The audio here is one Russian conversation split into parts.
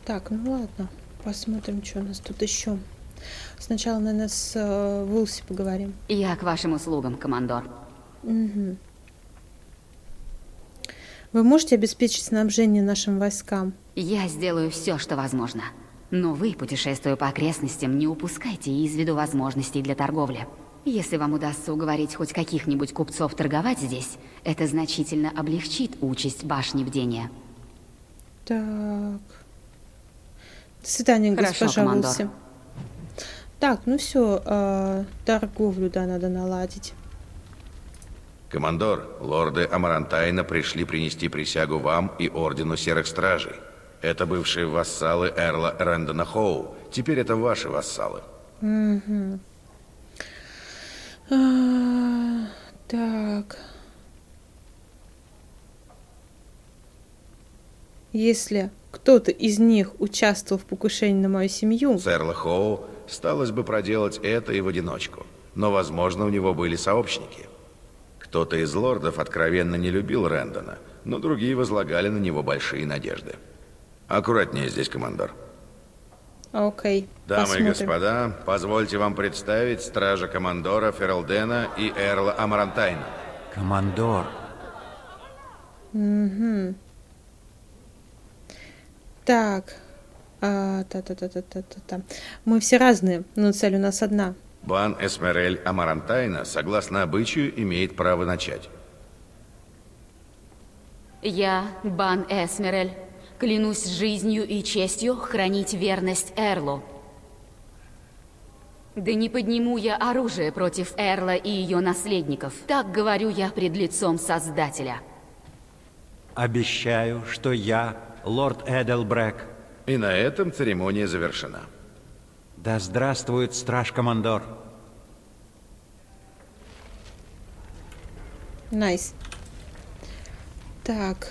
Так, ну ладно. Посмотрим, что у нас тут еще. Сначала, наверное, с Вулси поговорим. Я к вашим услугам, командор. Угу. Вы можете обеспечить снабжение нашим войскам? Я сделаю все, что возможно. Но вы, путешествуя по окрестностям, не упускайте из виду возможностей для торговли. Если вам удастся уговорить хоть каких-нибудь купцов торговать здесь, это значительно облегчит участь башни бдения. Так. До свидания, госпожа Вулси. Так, ну все, торговлю, да, надо наладить. Командор, лорды Амарантайна пришли принести присягу вам и Ордену Серых Стражей. Это бывшие вассалы Эрла Рэндона Хоу. Теперь это ваши вассалы. Угу. Так. Если кто-то из них участвовал в покушении на мою семью... С Эрла Хоу сталось бы проделать это и в одиночку. Но, возможно, у него были сообщники. Кто-то из лордов откровенно не любил Рэндона, но другие возлагали на него большие надежды. Аккуратнее здесь, командор. Окей, Дамы и господа, позвольте вам представить стража командора Фералдена и Эрла Амарантайна. Командор. Угу. Так. Мы все разные, но цель у нас одна. Бан Эсмерель Амарантайна, согласно обычаю, имеет право начать. Я, Бан Эсмерель, клянусь жизнью и честью хранить верность Эрлу. Да не подниму я оружие против Эрла и ее наследников. Так говорю я пред лицом Создателя. Обещаю, что я, лорд Эделбрек. И на этом церемония завершена. Да здравствует страж-командор. Найс. Так.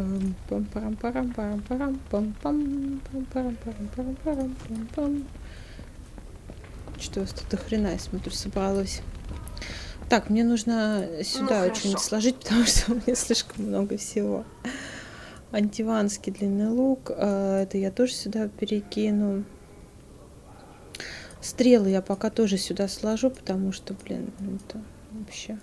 Что у вас тут до хрена, я смотрю, собралось. Так, мне нужно сюда что-нибудь сложить, потому что у меня слишком много всего. Антиванский длинный лук. Это я тоже сюда перекину. Стрелы я пока тоже сюда сложу, потому что, блин, это вообще...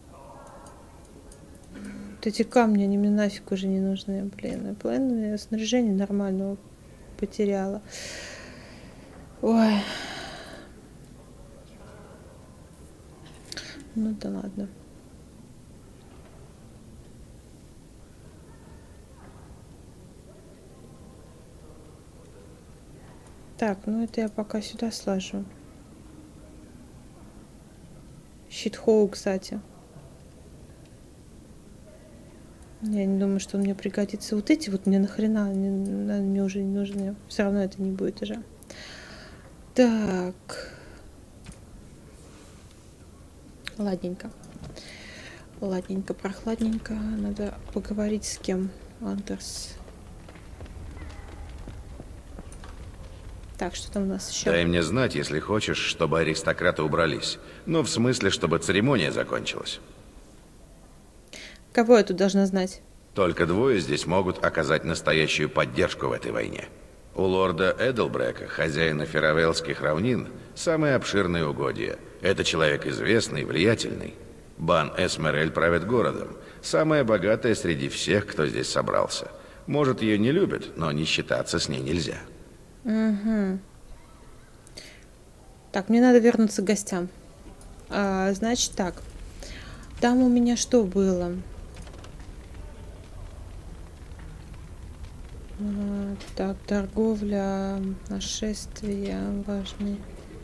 Вот эти камни, они мне нафиг уже не нужны, блин. Я половину снаряжения нормального потеряла. Ой. Ну да ладно. Так, ну это я пока сюда сложу. Щит-хоу, кстати. Я не думаю, что он мне пригодится. Вот эти вот мне нахрена, мне уже не нужны. Все равно это не будет уже. Так. Ладненько. Ладненько, прохладненько. Надо поговорить с кем. Андерс. Так, что там у нас еще? Дай мне знать, если хочешь, чтобы аристократы убрались. Но в смысле, чтобы церемония закончилась. Кого я тут должна знать? Только двое здесь могут оказать настоящую поддержку в этой войне. У лорда Эделбрека, хозяина Феравелских равнин, самые обширные угодья. Это человек известный, влиятельный. Бан Эсмерель правит городом. Самая богатая среди всех, кто здесь собрался. Может, ее не любят, но не считаться с ней нельзя. Угу. Так, мне надо вернуться к гостям. Значит так. Там у меня что было? Так, торговля, нашествие, важный.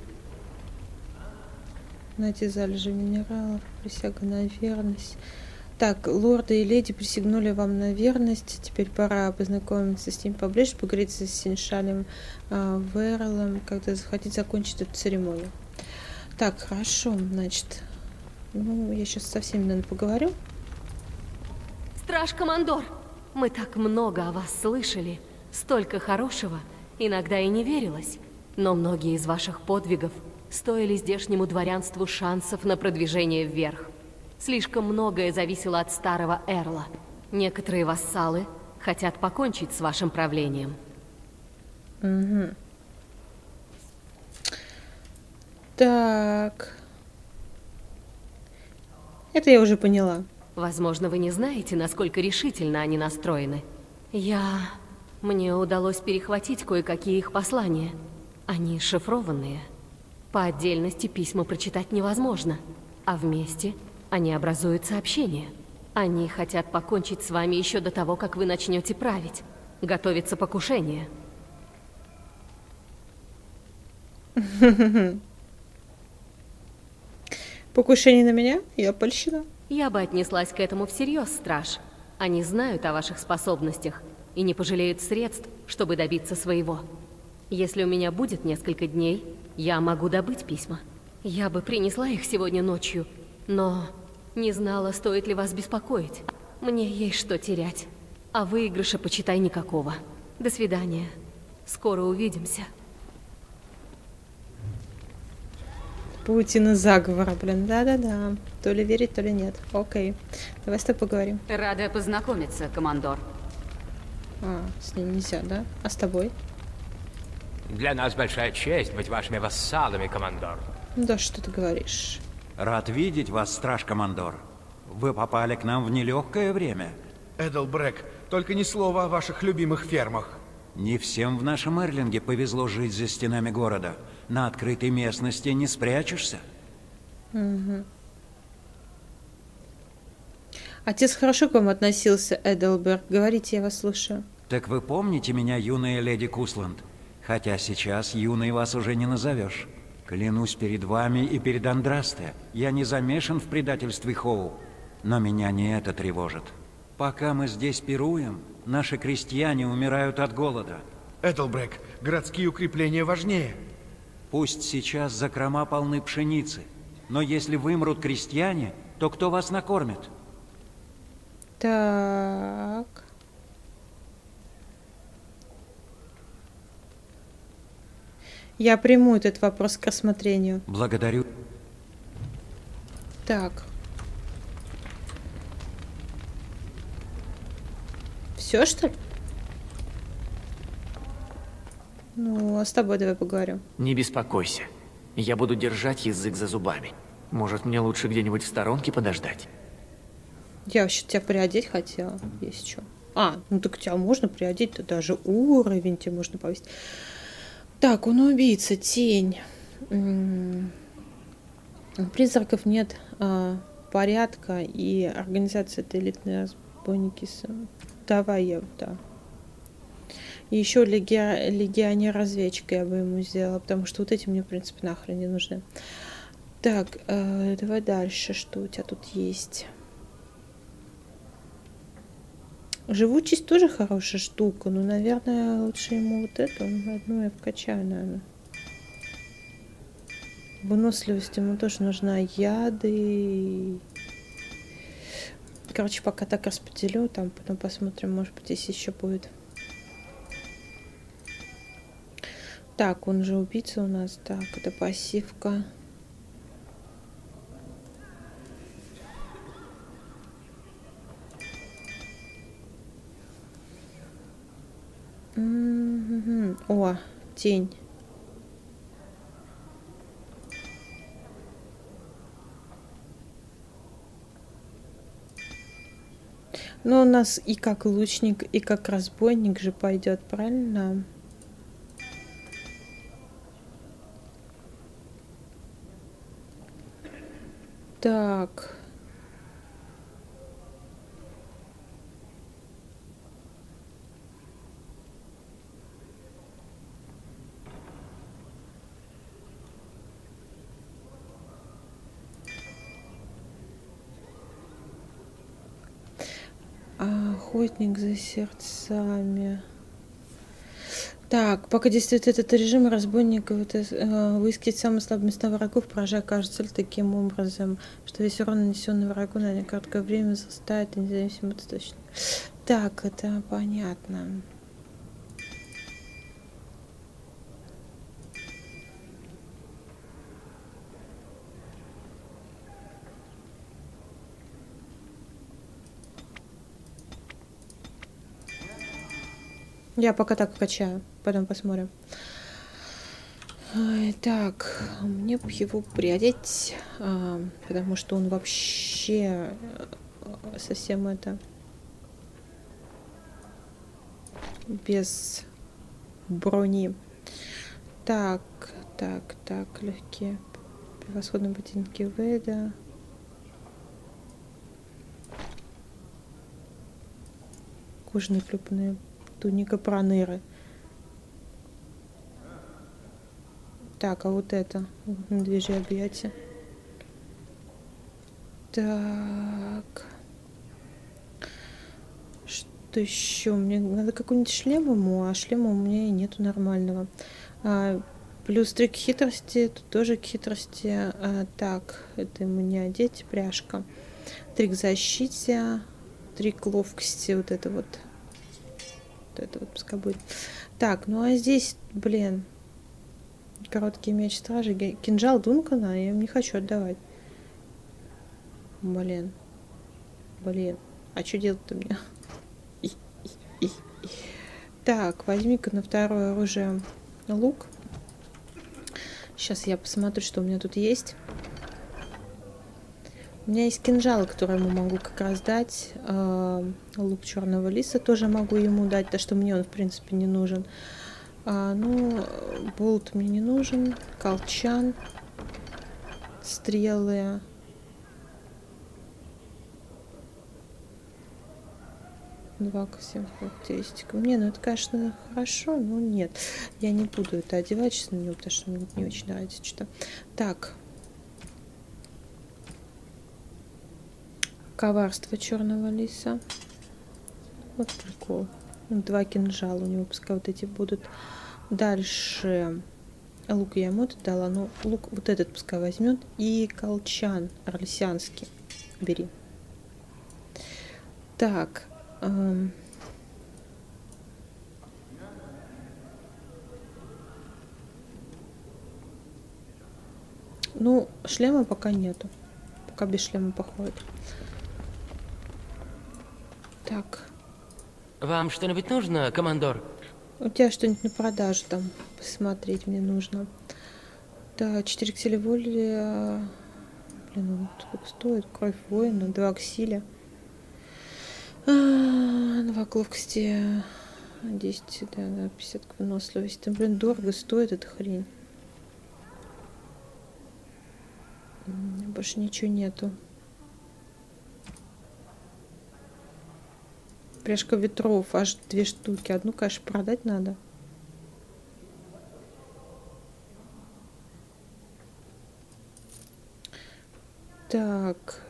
Найти залежи минералов, присяга на верность. Так, лорды и леди присягнули вам на верность. Теперь пора познакомиться с ним поближе, поговорить с Синшалем Верлом, когда захотите закончить эту церемонию. Так, хорошо, значит. Ну, я сейчас со всеми, наверное, поговорю. Страж-командор, мы так много о вас слышали. Столько хорошего. Иногда и не верилось. Но многие из ваших подвигов стоили здешнему дворянству шансов на продвижение вверх. Слишком многое зависело от старого Эрла. Некоторые вассалы хотят покончить с вашим правлением. Угу. Так. Это я уже поняла. Возможно, вы не знаете, насколько решительно они настроены. Мне удалось перехватить кое-какие их послания. Они шифрованные. По отдельности письма прочитать невозможно, а вместе они образуют сообщение. Они хотят покончить с вами еще до того, как вы начнете править. Готовится покушение. Покушение на меня? Я польщена. Я бы отнеслась к этому всерьез, страж. Они знают о ваших способностях и не пожалеют средств, чтобы добиться своего. Если у меня будет несколько дней, я могу добыть письма. Я бы принесла их сегодня ночью, но не знала, стоит ли вас беспокоить. Мне есть что терять, а выигрыша, почитай, никакого. До свидания. Скоро увидимся. Паутина заговора, блин. Да-да-да. То ли верить, то ли нет. Окей. Давай с тобой поговорим. Рада познакомиться, командор. А, с ней нельзя, да? А с тобой? Для нас большая честь быть вашими вассалами, командор. Да что ты говоришь? Рад видеть вас, страж-командор. Вы попали к нам в нелегкое время. Эделбрек, только ни слова о ваших любимых фермах. Не всем в нашем Эрлинге повезло жить за стенами города. На открытой местности не спрячешься. Угу. Отец хорошо к вам относился, Эделберг. Говорите, я вас слушаю. Так вы помните меня, юная леди Кусланд? Хотя сейчас юной вас уже не назовешь. Клянусь перед вами и перед Андрасте, я не замешан в предательстве Хоу. Но меня не это тревожит. Пока мы здесь пируем, наши крестьяне умирают от голода. Эделбрек, городские укрепления важнее. Пусть сейчас закрома полны пшеницы, но если вымрут крестьяне, то кто вас накормит? Так. Я приму этот вопрос к рассмотрению. Благодарю. Так. Все, что ли? Ну, а с тобой давай поговорим. Не беспокойся. Я буду держать язык за зубами. Может, мне лучше где-нибудь в сторонке подождать? Я вообще тебя приодеть хотела, если что. А, ну так тебя можно приодеть, даже уровень тебе можно повысить. Так, он убийца, тень. Призраков нет, порядка, и организация это элитные разбойники. Давай я, да. И еще легионер-разведчик я бы ему сделала, потому что вот эти мне, в принципе, нахрен не нужны. Так, давай дальше, что у тебя тут есть. Живучесть тоже хорошая штука, но, наверное, лучше ему вот эту одну я вкачаю, наверное. Выносливость ему тоже нужна, яды. Короче, пока так распределю, там потом посмотрим, может быть, здесь еще будет. Так, он же убийца у нас. Так, это пассивка. О, тень. Ну, у нас и как лучник, и как разбойник же пойдет, правильно? Так. Охотник за сердцами. Так, пока действует этот режим, разбойник выискивает самые слабые места врагов, поражая каждую цель таким образом, что весь урон, нанесенный врагу, на короткое время заставит независимо от источника. Так, это понятно. Я пока так качаю, потом посмотрим. Так, мне бы его приодеть, потому что он вообще совсем это без брони. Так, легкие превосходные ботинки Вейда. Кожаные клепанные туника Проныры. Так, а вот это медвежье объятие. Так. Что еще? Мне надо какой-нибудь шлем ему, а шлема у меня и нету нормального. Плюс 3 к хитрости, тут тоже к хитрости. Так, это ему не одеть, пряжка. 3 к защите, 3 к ловкости, вот это вот пускай будет. Так, ну а здесь, блин, короткий меч стражи, кинжал Дункана, я им не хочу отдавать. Блин, а что делать-то мне? Так, возьми-ка на второе оружие лук. Сейчас я посмотрю, что у меня тут есть. У меня есть кинжал, который ему могу как раз дать. Лук черного лиса тоже могу ему дать, потому что мне он, в принципе, не нужен. Ну, болт мне не нужен. Колчан. Стрелы. Два ко всем характеристикам. Не, ну это, конечно, хорошо, но нет. Я не буду это одевать сейчас на него, потому что мне не очень нравится что-то. Так. Коварство черного лиса. Вот прикол. 2 кинжала у него, пускай вот эти будут. Дальше. Лук я ему дала, но лук вот этот пускай возьмет. И колчан орлесианский. Бери. Так. Ну, шлема пока нету. Пока без шлема походит. Так. Вам что-нибудь нужно, командор? У тебя что-нибудь на продажу там посмотреть мне нужно. Да, 4 к силе воли. Блин, он сколько стоит? Кровь воина, 2 к силе. 2 к ловкости. 10, да, 50 к выносливости. Блин, дорого стоит эта хрень. Больше ничего нету. Пряжка ветров, аж 2 штуки. Одну, конечно, продать надо. Так.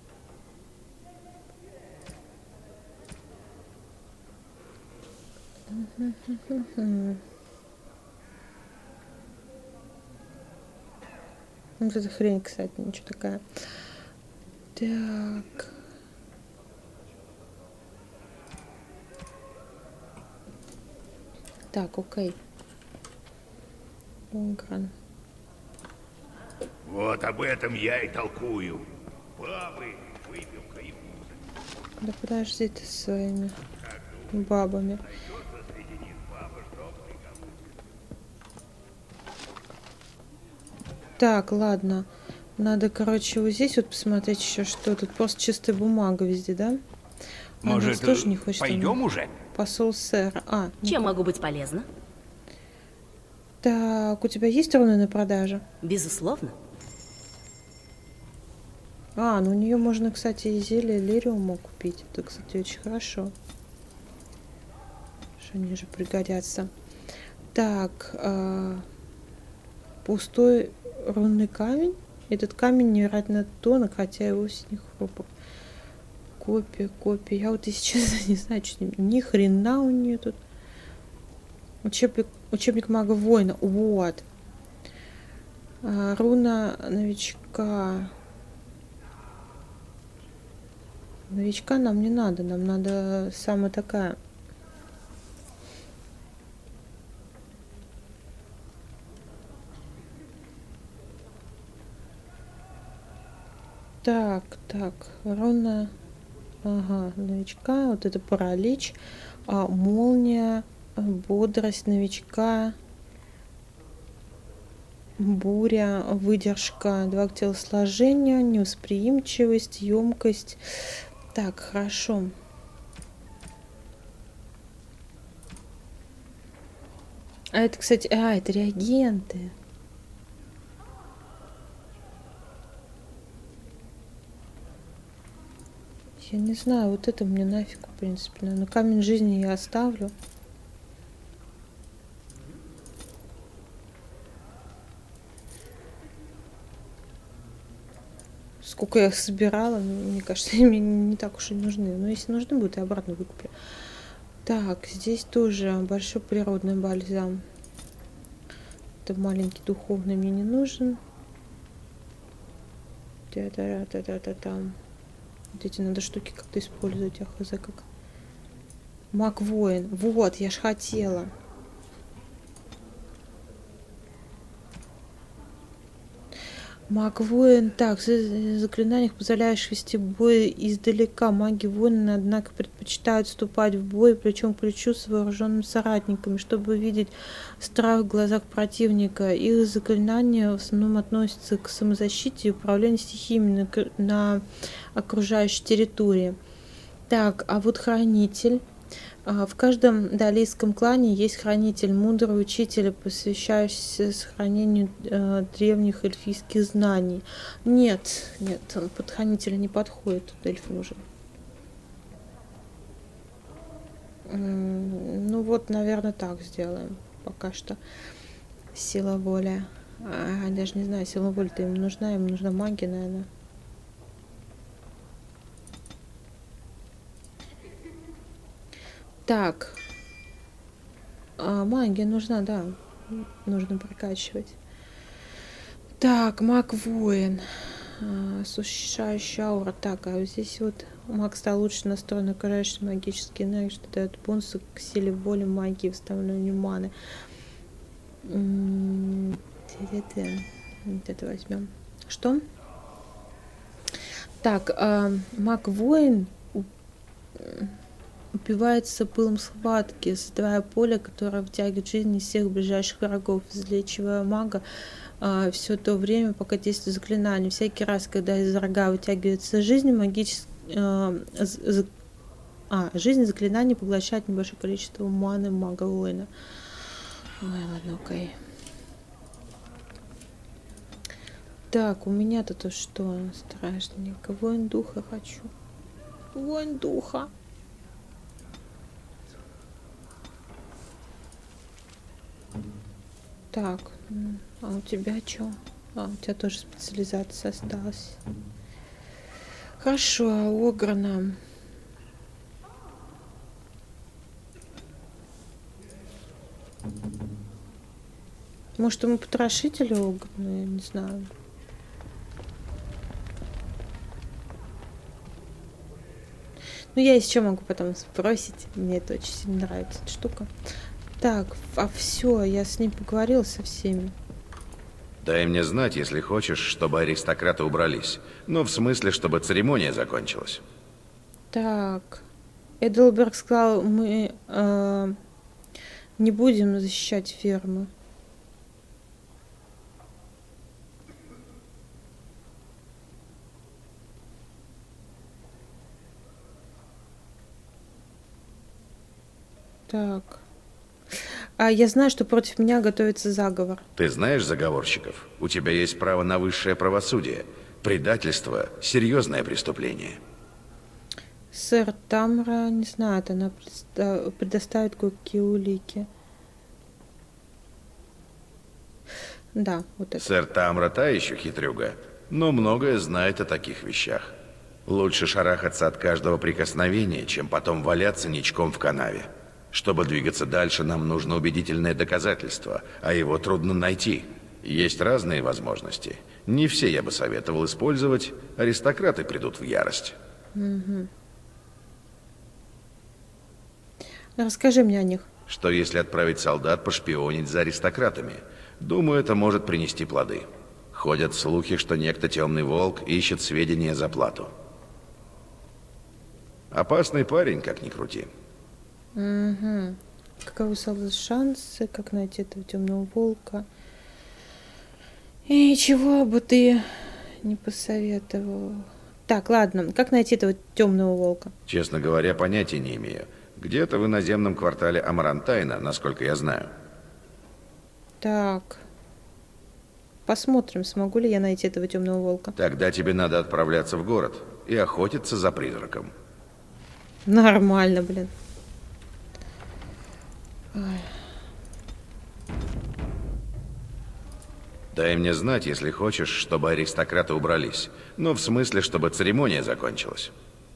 Вот эта хрень, кстати, ничего такая. Так. Так, окей. Огран. Вот об этом я и толкую. Бабы, выпивка и музыка. Да подожди ты с своими бабами. Так, ладно. Надо, короче, вот здесь вот посмотреть еще, что тут. Просто чистая бумага везде, да? Может, тоже не хочет пойдем уже? Посол сэра. Чем могу быть полезна? Так, у тебя есть руны на продаже? Безусловно. Ну у нее можно, кстати, и зелье лириума купить. Это, кстати, очень хорошо. Что они же пригодятся. Так, пустой рунный камень. Этот камень невероятно тонок, хотя его с них хрупок. Копия. Я вот, если честно, не знаю, что с ним. Ни хрена у нее тут. Учебник мага воина. Вот. Руна новичка. Новичка нам не надо. Нам надо самая такая. Так. Руна. Ага, новичка. Вот это паралич. Молния. бодрость новичка, буря, выдержка, 2 к телосложению, невосприимчивость, емкость. Так, хорошо. А это, кстати, это реагенты. Я не знаю, вот это мне нафиг, в принципе. Но камень жизни я оставлю. Сколько я их собирала, мне кажется, мне не так уж и нужны. Но если нужны будут, я обратно выкуплю. Так, здесь тоже большой природный бальзам. Это маленький духовный мне не нужен. Та-та-та-та-та-там. Вот эти надо штуки как-то использовать, хз как. Маг-воин. Вот, я ж хотела. Маг-воин. Так, в заклинаниях, позволяешь вести бой издалека. Маги-воины, однако, предпочитают вступать в бой плечом к плечу с вооруженными соратниками, чтобы видеть страх в глазах противника. Их заклинания в основном относятся к самозащите и управлению стихиями на окружающей территории. Так, а вот хранитель. В каждом далийском клане есть хранитель, мудрый учитель, посвящающийся сохранению древних эльфийских знаний. Нет, он под хранителя не подходит, тут эльф нужен. Ну вот, наверное, так сделаем пока что. Сила воли. Даже не знаю, сила воли-то им нужна магия, наверное. Так, магия нужна, да, нужно прокачивать. Так, маг-воин, существующая аура. Так, а здесь вот маг стал лучше настроен на окружающие магические энергии, что дает бонусы к силе воли, магии, восстановлению маны. Вот это возьмем. Что? Так, маг-воин упивается пылом схватки, создавая поле, которое втягивает жизнь из всех ближайших врагов, излечивая мага все то время, пока действует заклинание. Всякий раз, когда из врага вытягивается жизнь, жизнь заклинания поглощает небольшое количество маны мага-воина. Ой, ладно, окей. Так, у меня-то то что страшненько? Воин духа хочу. Воин духа. Так, а у тебя что? У тебя тоже специализация осталась. Хорошо, а Ограна? Может, ему потрошитель Ограна? Я не знаю. Ну, я еще могу потом спросить. Мне это очень сильно нравится, эта штука. Так, а все, я с ним поговорила со всеми. Дай мне знать, если хочешь, чтобы аристократы убрались. Ну, в смысле, чтобы церемония закончилась. Так, Эдельберг сказал, мы не будем защищать фермы. Так. А я знаю, что против меня готовится заговор. Ты знаешь заговорщиков? У тебя есть право на высшее правосудие. Предательство – серьезное преступление. Сэр Тамра не знает, она предоставит кое-какие улики. Да, вот это. Сэр Тамра та еще хитрюга, но многое знает о таких вещах. Лучше шарахаться от каждого прикосновения, чем потом валяться ничком в канаве. Чтобы двигаться дальше, нам нужно убедительное доказательство, а его трудно найти. Есть разные возможности. Не все я бы советовал использовать, аристократы придут в ярость. Угу. Расскажи мне о них. Что если отправить солдат пошпионить за аристократами? Думаю, это может принести плоды. Ходят слухи, что некто Темный Волк ищет сведения за плату. Опасный парень, как ни крути. Угу. Каковы шансы, как найти этого темного волка? И чего бы ты не посоветовал? Так, ладно, как найти этого темного волка? Честно говоря, понятия не имею. Где-то в иноземном квартале Амарантайна, насколько я знаю. Так. Посмотрим, смогу ли я найти этого темного волка. Тогда тебе надо отправляться в город и охотиться за призраком. Нормально, блин. Ой. Дай мне знать, если хочешь, чтобы аристократы убрались. Ну, в смысле, чтобы церемония закончилась.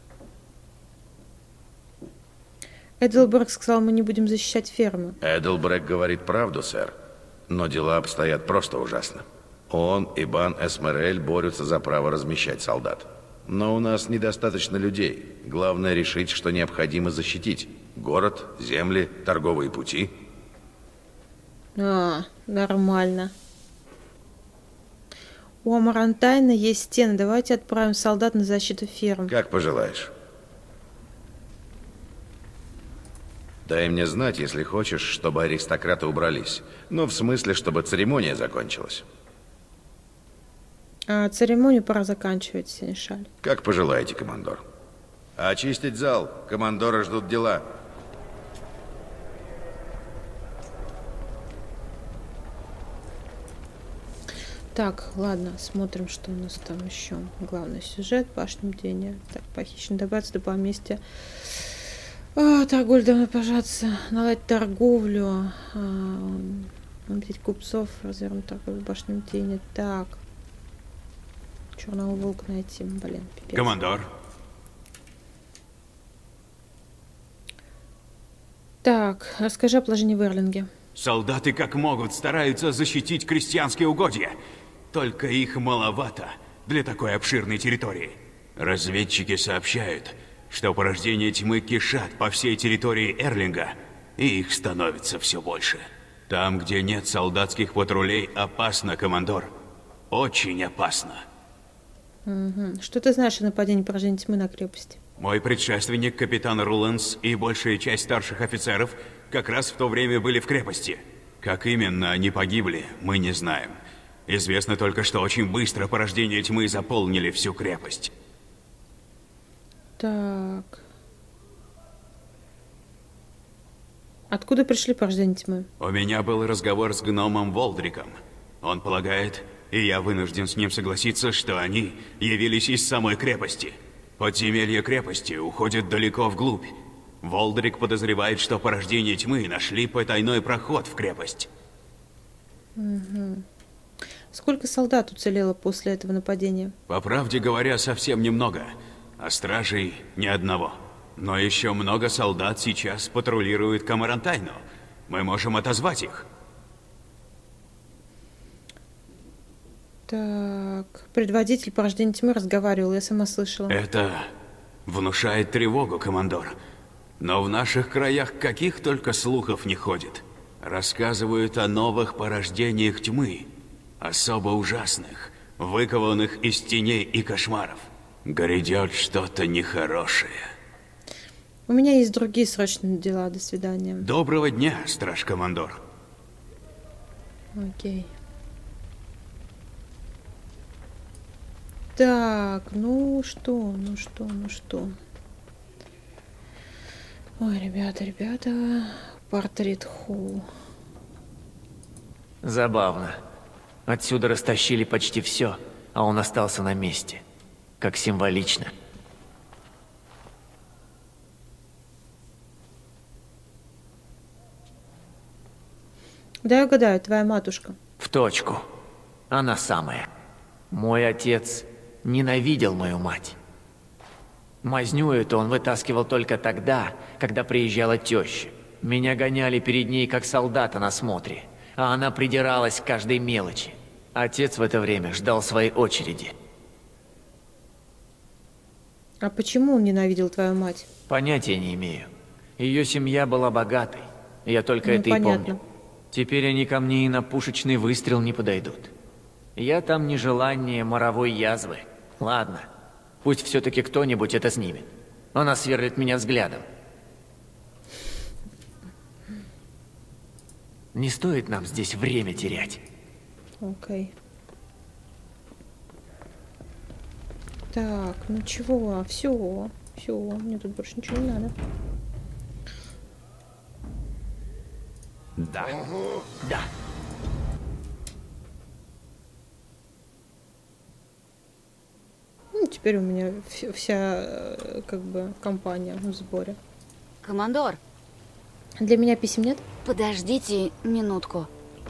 Эделберг сказал, мы не будем защищать фермы. Эделбрек говорит правду, сэр. Но дела обстоят просто ужасно. Он и Бан Эсмерель борются за право размещать солдат. Но у нас недостаточно людей. Главное решить, что необходимо защитить. Город, земли, торговые пути. Нормально. У Амарантайна есть стены. Давайте отправим солдат на защиту ферм. Как пожелаешь. Дай мне знать, если хочешь, чтобы аристократы убрались. Ну, в смысле, чтобы церемония закончилась. Церемонию пора заканчивать, Сенешаль. Как пожелаете, командор. Очистить зал. Командора ждут дела. Так, ладно, смотрим, что у нас там еще. Главный сюжет, башня бдения. Так, похищен, добраться до поместья. Торговлю давно пожаться, наладить торговлю. Убить купцов, развернуть торговлю, башню бдения. Так. Черного волка найти, блин, пипец. Командор. Так, расскажи о положении в Эрлинге. Солдаты как могут стараются защитить крестьянские угодья. Только их маловато для такой обширной территории. Разведчики сообщают, что порождения тьмы кишат по всей территории Эрлинга, и их становится все больше. Там, где нет солдатских патрулей, опасно, командор. Очень опасно. Угу. Что ты знаешь о нападении порождения тьмы на крепость? Мой предшественник, капитан Руланс, и большая часть старших офицеров как раз в то время были в крепости. Как именно они погибли, мы не знаем. Известно только, что очень быстро порождения тьмы заполнили всю крепость. Так. Откуда пришли порождения тьмы? У меня был разговор с гномом Волдриком. Он полагает, и я вынужден с ним согласиться, что они явились из самой крепости. Подземелье крепости уходит далеко вглубь. Волдрик подозревает, что порождения тьмы нашли потайной проход в крепость. Угу. Сколько солдат уцелело после этого нападения? По правде говоря, совсем немного. А стражей ни одного. Но еще много солдат сейчас патрулируют Камарантайну. Мы можем отозвать их. Так, предводитель порождения тьмы разговаривал, я сама слышала. Это внушает тревогу, командор. Но в наших краях каких только слухов не ходит. Рассказывают о новых порождениях тьмы. Особо ужасных, выкованных из теней и кошмаров. Грядет что-то нехорошее. У меня есть другие срочные дела. До свидания. Доброго дня, страж-командор. Окей. Так, ну что. Ой, ребята, портрет Хоу. Забавно. Отсюда растащили почти все, а он остался на месте. Как символично. Да, угадаю, твоя матушка. В точку. Она самая. Мой отец ненавидел мою мать. Мазню эту он вытаскивал только тогда, когда приезжала теща. Меня гоняли перед ней как солдата на смотре, а она придиралась к каждой мелочи. Отец в это время ждал своей очереди. А почему он ненавидел твою мать? Понятия не имею. Ее семья была богатой. Я только это и помню. Теперь они ко мне и на пушечный выстрел не подойдут. Я там нежелание моровой язвы. Ладно, пусть все-таки кто-нибудь это снимет. Она сверлит меня взглядом. Не стоит нам здесь время терять. Окей. Так, ну чего? Все. Все, мне тут больше ничего не надо. Да. Да. Ну, теперь у меня вся, как бы, компания в сборе. Командор, Для меня писем нет? подождите минутку.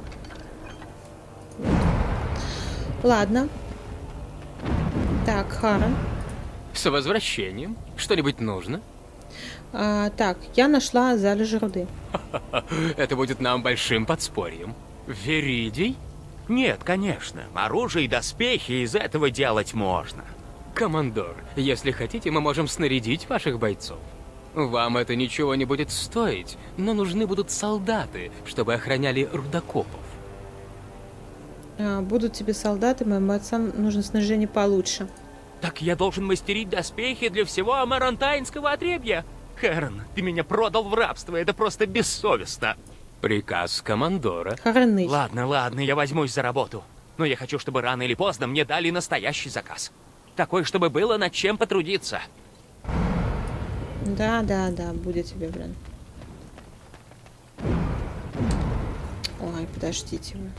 Ладно. Так, Харен. С возвращением. Что-нибудь нужно? Так, я нашла залежи руды. Это будет нам большим подспорьем. Веридий? Нет, конечно. Оружие и доспехи из этого делать можно. Командор, если хотите, мы можем снарядить ваших бойцов. Вам это ничего не будет стоить, но нужны будут солдаты, чтобы охраняли рудокопов. Будут тебе солдаты, моим бойцам нужно снаряжение получше. Так я должен мастерить доспехи для всего амарантайнского отребья? Хэрон, ты меня продал в рабство, это просто бессовестно. Приказ командора. Харенный. Ладно, я возьмусь за работу. Но я хочу, чтобы рано или поздно мне дали настоящий заказ. Такой, чтобы было над чем потрудиться. Да, будет тебе, блин. Ой, подождите вы.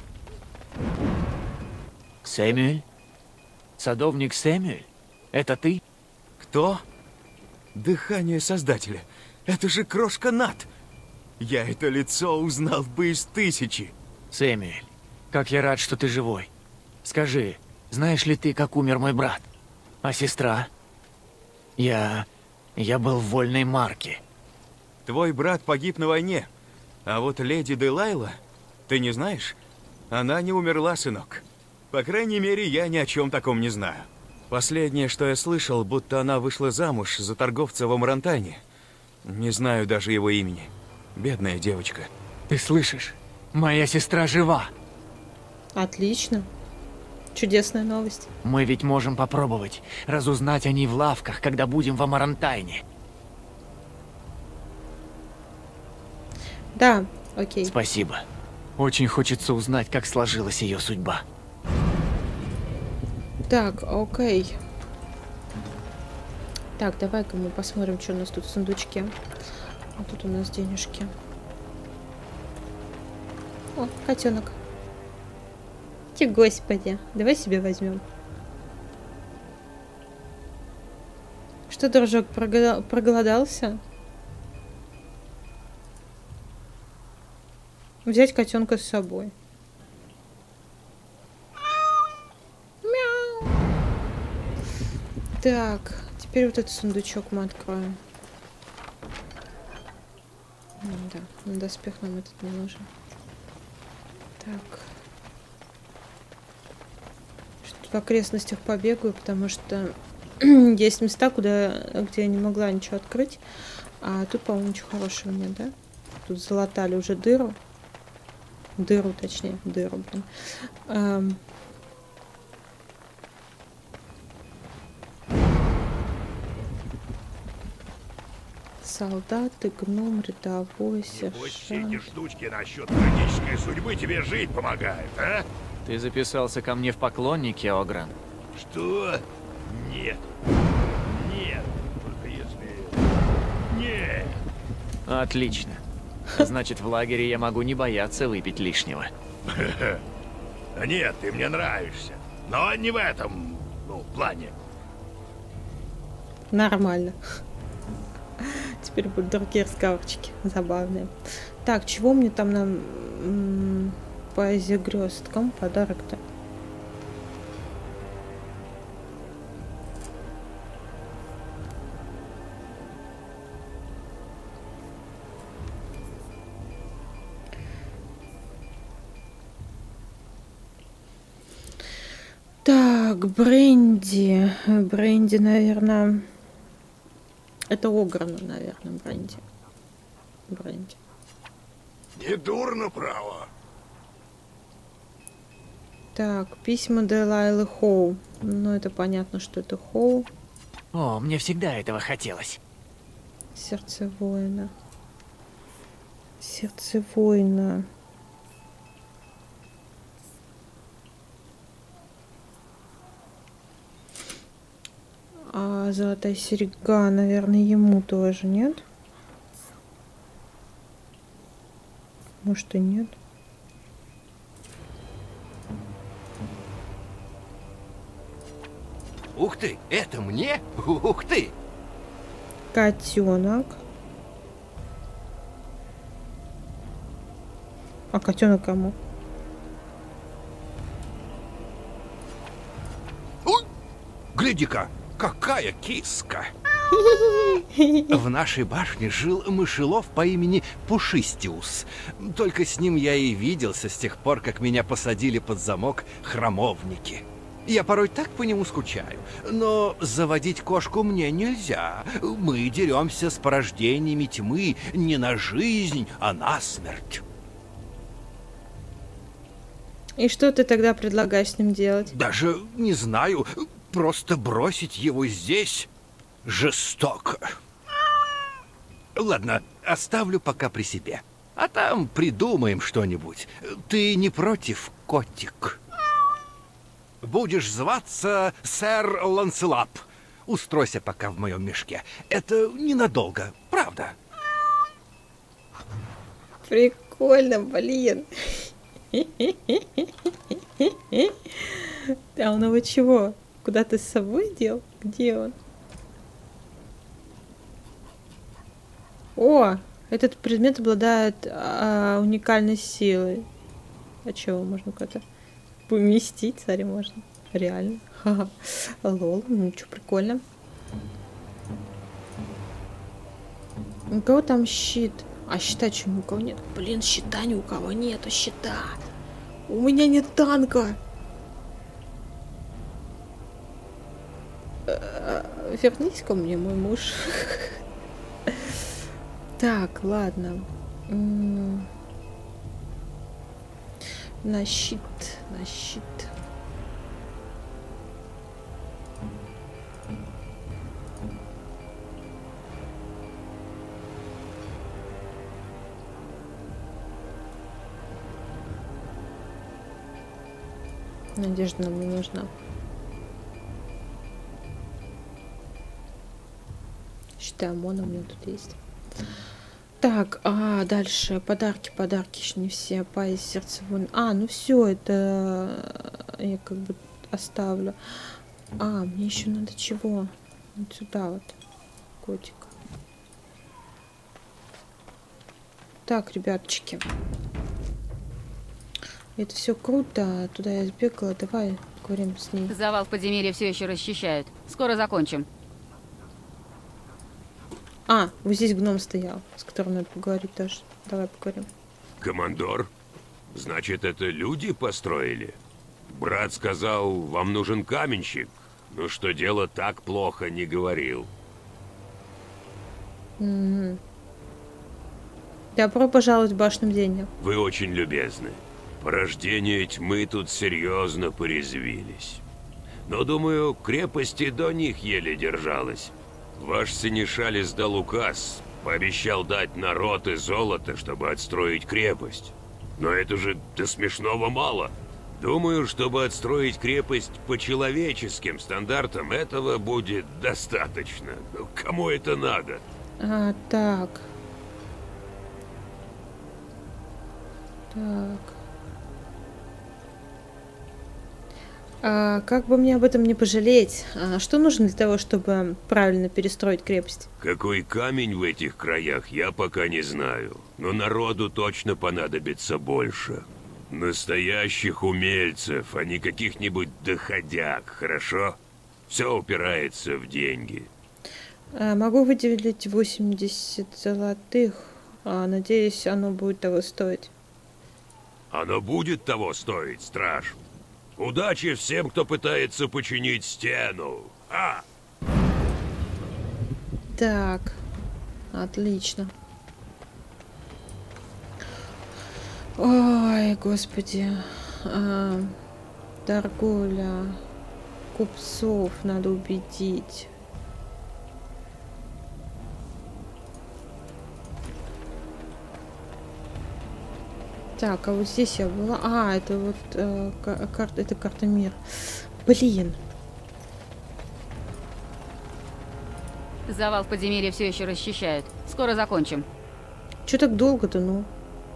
Сэмюэль? Садовник Сэмюэль? Это ты? Кто? Дыхание Создателя. Это же крошка Нат. Я это лицо узнал бы из 1000. Сэмюэль, как я рад, что ты живой. Скажи, знаешь ли ты, как умер мой брат? А сестра? Я был в Вольной Марке. Твой брат погиб на войне. А вот леди Делайла, ты не знаешь? Она не умерла, сынок. По крайней мере, я ни о чем таком не знаю. Последнее, что я слышал, будто она вышла замуж за торговца в Амарантайне. Не знаю даже его имени. Бедная девочка. Ты слышишь? Моя сестра жива. Отлично. Чудесная новость. Мы ведь можем попробовать разузнать о ней в лавках, когда будем в Амарантайне. Да, окей. Спасибо. Очень хочется узнать, как сложилась ее судьба. Так, окей. Так, давай-ка мы посмотрим, что у нас тут в сундучке. А тут у нас денежки. О, котенок. Ти, господи, давай себе возьмем. Что, дружок, проголодался? Взять котенка с собой. Мяу. Так, теперь вот этот сундучок мы откроем. Да, на доспех нам этот не нужен. Так. Что-то в окрестностях побегаю, потому что есть места, где я не могла ничего открыть. А тут, по-моему, ничего хорошего нет, да? Тут залатали уже дыру. Дыру, точнее. Дыру, блин. Солдаты, гном, рядовой, сержант. Пусть все эти штучки насчет трагической судьбы тебе жить помогают, а? Ты записался ко мне в поклонники, Огран? Что? Нет. Нет. Только если... Нет. Отлично. Значит, в лагере я могу не бояться выпить лишнего. Нет, ты мне нравишься. Но не в этом, плане. Нормально. Теперь будут другие разговорчики забавные. Так, чего мне там нам поэзия грез? Кому подарок-то? Так, бренди. Бренди, наверное... Это Ограну, наверное, бренди. Бренди. Не дурно, право. Так, письма Делайлы Хоу. Ну, это понятно, что это Хоу. О, мне всегда этого хотелось. Сердце воина. Сердце воина. А золотая серьга, наверное, ему тоже, нет? Может и нет. Ух ты, это мне? Ух ты! Котенок. А котенок кому? Гляди-ка, какая киска! В нашей башне жил мышелов по имени Пушистиус. Только с ним я и виделся с тех пор, как меня посадили под замок храмовники. Я порой так по нему скучаю, но заводить кошку мне нельзя. Мы деремся с порождениями тьмы не на жизнь, а на смерть. И что ты тогда предлагаешь с ним делать? Даже не знаю, просто бросить его здесь жестоко. Ладно, оставлю пока при себе. А там придумаем что-нибудь. Ты не против, котик? Будешь зваться сэр Ланселап. Устройся пока в моем мешке. Это ненадолго, правда? Прикольно, блин. А он его чего? Куда ты с собой дел? Где он? О, этот предмет обладает уникальной силой. А чего можно куда-то поместить? Смотри, можно. Реально. Ха-ха. Лол, ну что, прикольно. У кого там щит? А щита что, ни у кого нет? Блин, щита ни у кого нету, щита. У меня нет танка. Вернись ко мне, мой муж. Так, ладно. На щит, на щит. Надежда нам не нужна. Щиты ОМОНа у меня тут есть. Так, дальше подарки, еще не все. Пояс сердцевой. Ну все, это я как бы оставлю. Мне еще надо чего? Вот сюда вот, котик. Так, ребяточки. Это все круто. Туда я сбегала. Давай поговорим с ней. Завал в подземелье все еще расчищают. Скоро закончим. Вот здесь гном стоял, с которым надо поговорить тоже. Давай поговорим. Командор, значит, это люди построили? Брат сказал, вам нужен каменщик. Но что дело так плохо, не говорил. Добро пожаловать в башню бдения. Вы очень любезны. Порождения тьмы тут серьезно порезвились. Но, думаю, крепости до них еле держалась. Ваш синешаль издал указ, пообещал дать народ и золото, чтобы отстроить крепость. Но это же до смешного мало. Думаю, чтобы отстроить крепость по человеческим стандартам, этого будет достаточно. Кому это надо? Так. Так. Как бы мне об этом не пожалеть? Что нужно для того, чтобы правильно перестроить крепость? Какой камень в этих краях, я пока не знаю. Но народу точно понадобится больше. Настоящих умельцев, а не каких-нибудь доходяг, хорошо? Все упирается в деньги. Могу выделить 80 золотых. Надеюсь, оно будет того стоить. Оно будет того стоить, страж. Удачи всем, кто пытается починить стену. Так, отлично. Ой, господи. Торговля. Купцов надо убедить. Так, а вот здесь я была. Это вот карта, это карта мира. Блин. Завал в подземелье все еще расчищают. Скоро закончим. Че так долго-то, ну?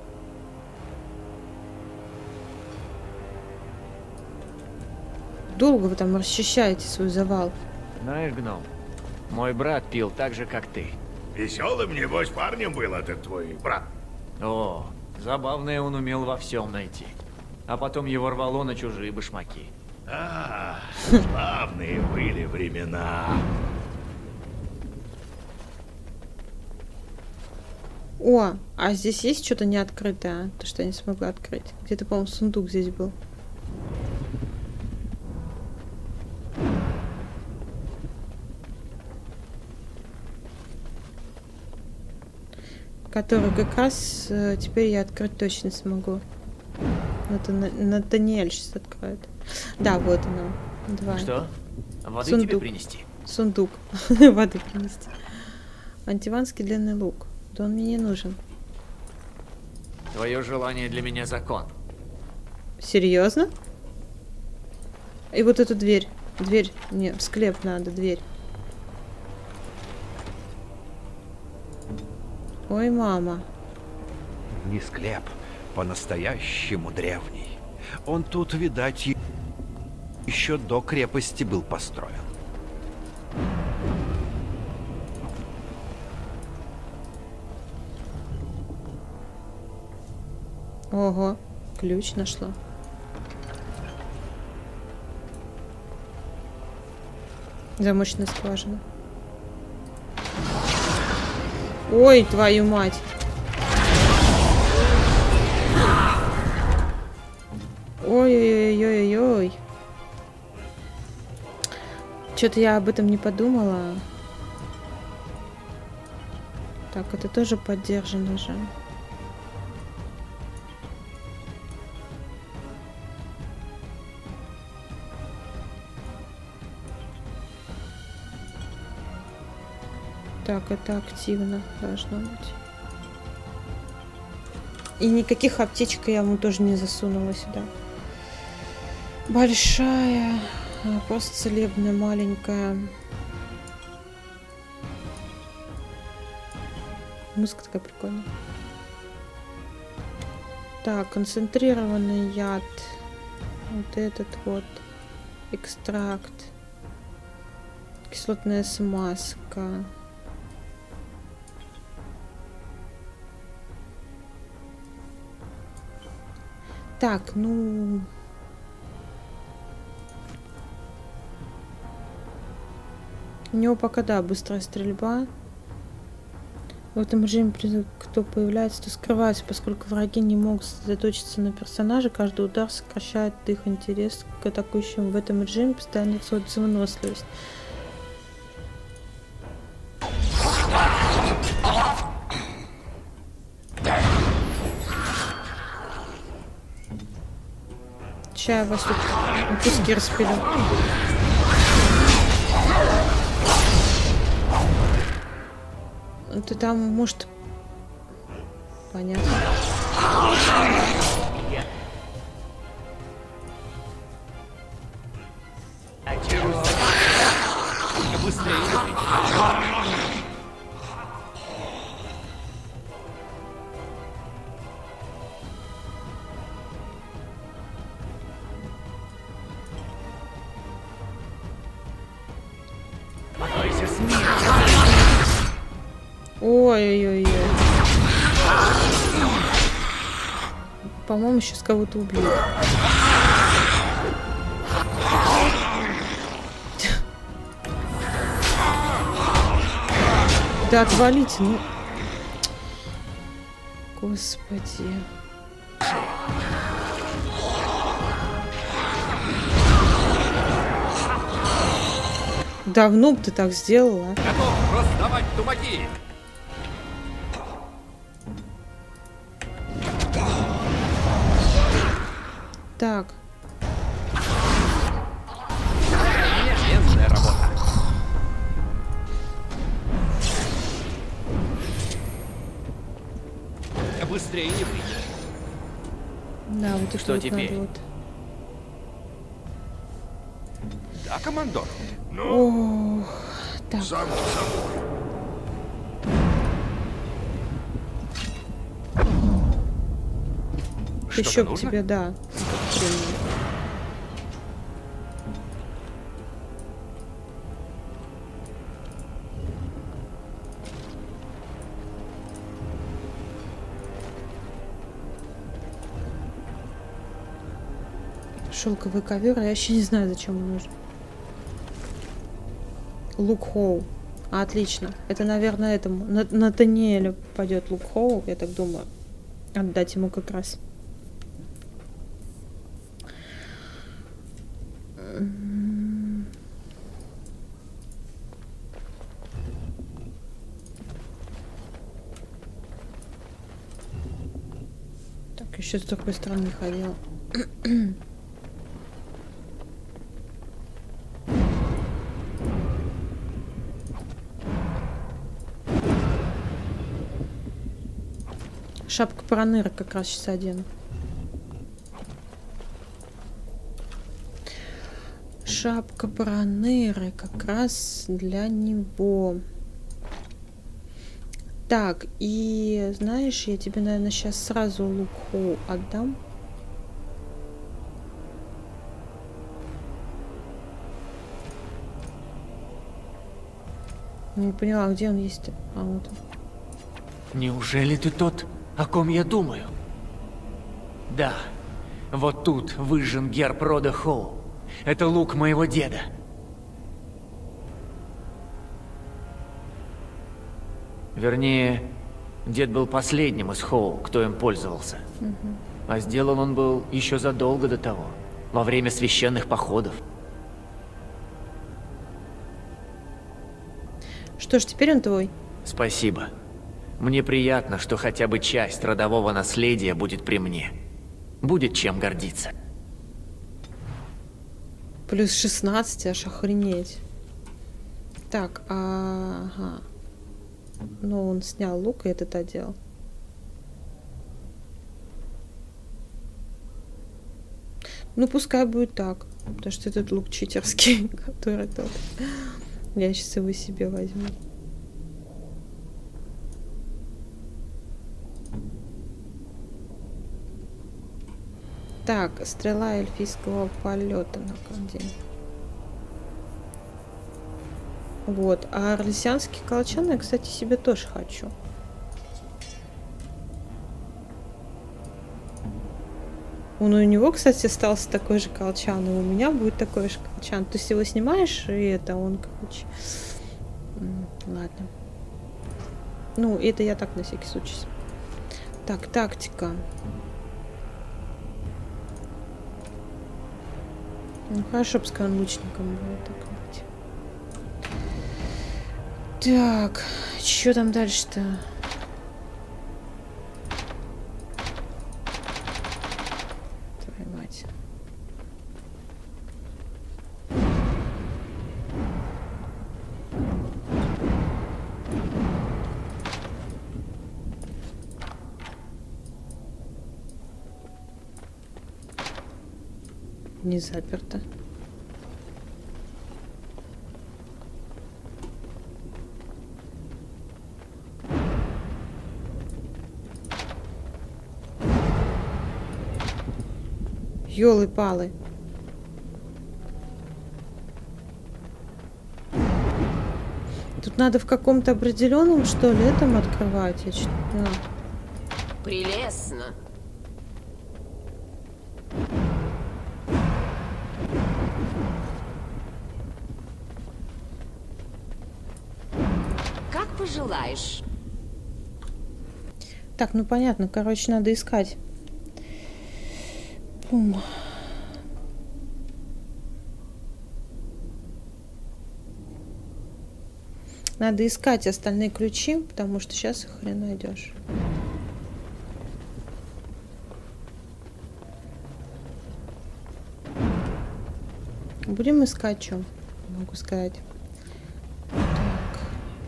Долго вы там расчищаете свой завал? Знаешь, гном, мой брат пил так же, как ты. Веселым, небось, парнем был этот твой брат. О, забавное он умел во всем найти. А потом его рвало на чужие башмаки. А, славные были времена. О, а здесь есть что-то не открытое? То, что я не смогла открыть. Где-то, по-моему, сундук здесь был. Который как раз теперь я открыть точно смогу. Это Натаниэль сейчас откроет. Да, вот оно. Два. Что? Воды Сундук. тебе принести? Сундук. Воды принести. Антиванский длинный лук. Да он мне не нужен. Твое желание для меня закон. Серьезно? И вот эту дверь. Дверь. Не, в склеп надо, дверь. Ой, мама. Не склеп, по-настоящему древний. Он тут, видать, еще до крепости был построен. Ого, ключ нашла. Замочная скважина. Ой, твою мать. Ой-ой-ой-ой-ой. Что-то я об этом не подумала. Так, это тоже поддержано же. Так, это активно должно быть. И никаких аптечек я ему тоже не засунула сюда. Большая, просто целебная, маленькая. Музыка такая прикольная. Так, концентрированный яд. Вот этот вот. Экстракт. Кислотная смазка. Так, ну... У него пока, да, быстрая стрельба. В этом режиме, кто появляется, то скрывается, поскольку враги не могут сосредоточиться на персонаже. Каждый удар сокращает их интерес к атакующим. В этом режиме постоянно отсутствует выносливость. Сейчас я вас тут куски распилю. Ты там, может... Понятно. Ой-ой-ой. По-моему, сейчас кого-то убьют. Да отвалите, ну. Господи. Давно бы ты так сделала. Готов раздавать тумаки. Так. Честная работа. Быстрее не выйдешь. Да, вот это что вот теперь? надо вот. Да, командор. Ох, Так. Само собой. Еще к тебе, да. Шелковый ковер, я вообще не знаю, зачем он нужен. Лук Хоу. Отлично. Это, наверное, этому Натаниэлю пойдет лук Хоу, я так думаю. Отдать ему как раз. Так, еще с другой стороны ходила. Шапка Проныра как раз сейчас одену. Шапка Проныры как раз для него. Так, и знаешь, я тебе, наверное, сейчас сразу лук Хоу отдам. Не поняла, где он есть-то? А, вот он. Неужели ты тот, о ком я думаю? Да, вот тут выжжен герб рода Хоу. Это лук моего деда. Вернее, дед был последним из Хоу, кто им пользовался. А сделан он был еще задолго до того, во время священных походов. Что ж, теперь он твой. Спасибо. Мне приятно, что хотя бы часть родового наследия будет при мне. Будет чем гордиться. Плюс 16, аж охренеть. Так, ага. Ну, он снял лук и этот одел. Ну, пускай будет так. Потому что этот лук читерский, который тот. Я сейчас его себе возьму. Так, стрела эльфийского полета на кондень. Вот, а орлесианский колчан я, кстати, себе тоже хочу. Он у него, кстати, остался такой же колчан, и у меня будет такой же колчан. То есть его снимаешь, и это он, короче. Ладно. Ну, это я так на всякий случай. Так, тактика. Ну, хорошо, пускай он лучником будет так быть. Так, что там дальше-то? Твою мать. Не заперто. Ёлы-палы. Тут надо в каком-то определенном, что ли, этом открывать. Я чуть не поняла. Прелестно. Как пожелаешь. Так, ну понятно. Короче, надо искать. Пум. Надо искать остальные ключи, потому что сейчас их хрен найдешь. Будем искать, что могу сказать. Так.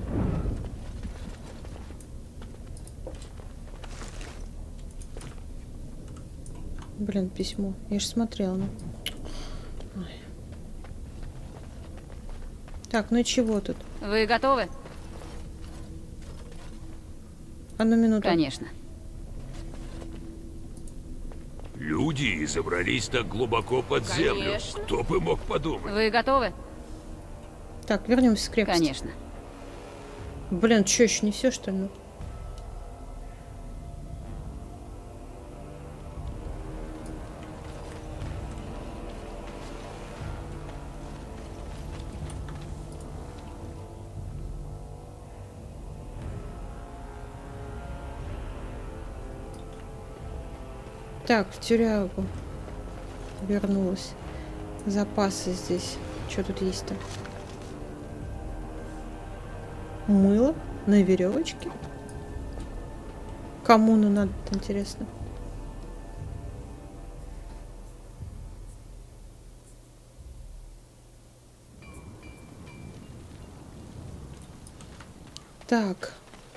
Блин, письмо. Я же смотрела. Ну. Так, ну и чего тут? Вы готовы? Одну минуту. Конечно. Люди забрались так глубоко под землю. Конечно. Кто бы мог подумать? Вы готовы? Так, вернемся в крепость. Конечно. Блин, что, еще не все, что ли? Так, в тюрягу вернулась. Запасы здесь. Что тут есть-то? Мыло на веревочке. Кому надо, интересно? Так.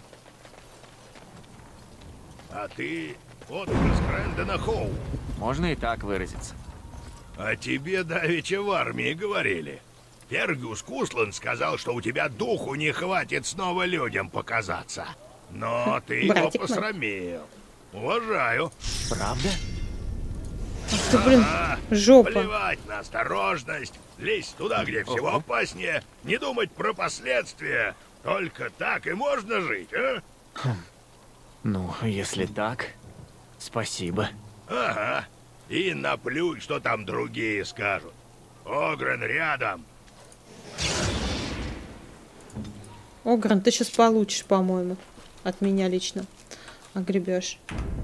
А ты отпрыск Рэндона Хоу. Можно и так выразиться. О тебе давеча в армии говорили. Фергюс Кусланд сказал, что у тебя духу не хватит снова людям показаться. Но ты его посрамил. Уважаю. Правда? Ты, блин, жопа. Плевать на осторожность. Лезть туда, где всего опаснее. Не думать про последствия. Только так и можно жить, а? Ну, если так, спасибо. Ага. И наплюй, что там другие скажут. Огрен рядом. Огрен, ты сейчас получишь, по-моему. От меня лично. Огребешь.